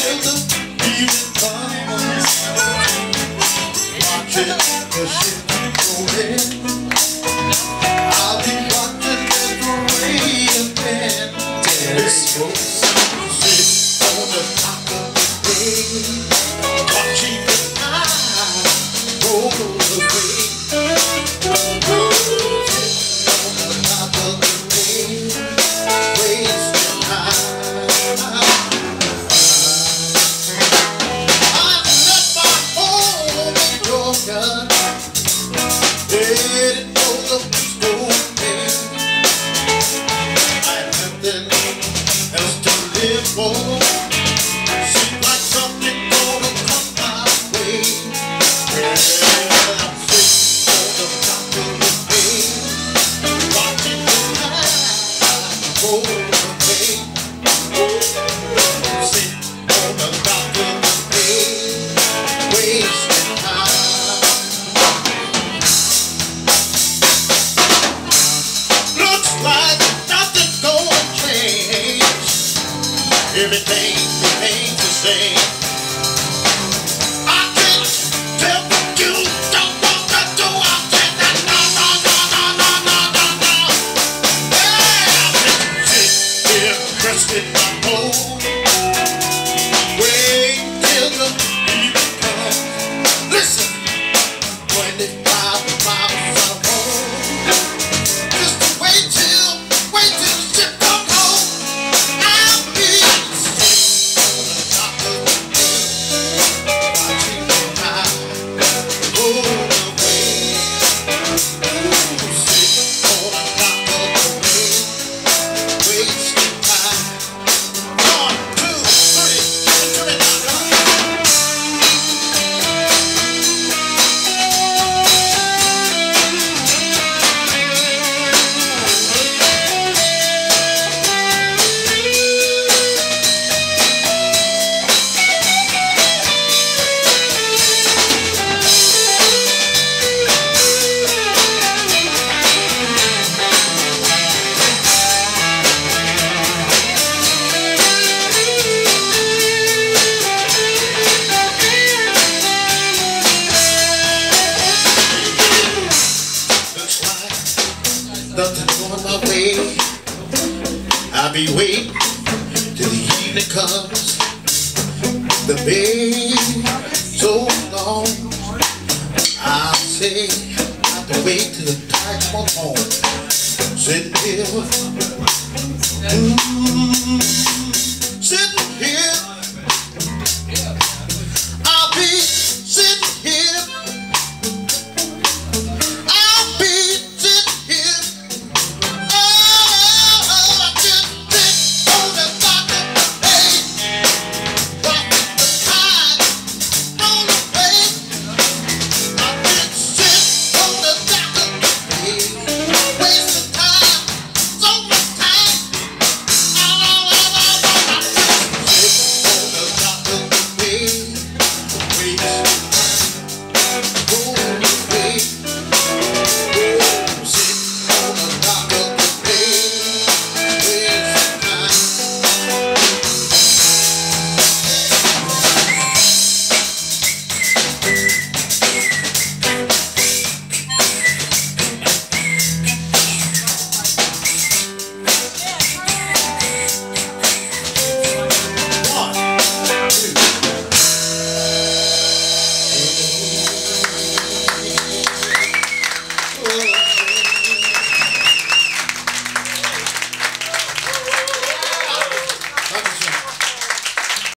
till the evening comes, watching the ship go in. I'll be watching every event till it's close. Sit on the top of the bay, watching the tide roll away. Seems like something gonna come my way. Well, I'm sitting on the top of the bay, watching the tide roll away. Sitting on the top of the bay, wasting time. Looks like nothing's gonna change. Everything remains the same. I can't tell you don't want to do. I said that no. Yeah, I've been sitting here resting my home, wait till the evening comes. Listen, 25 miles from home. Just wait till the ship comes home. I'll be nothing's going my way. I'll be waiting till the evening comes. The bay so long, I'll say I have to wait till the tide comes home. Sitting here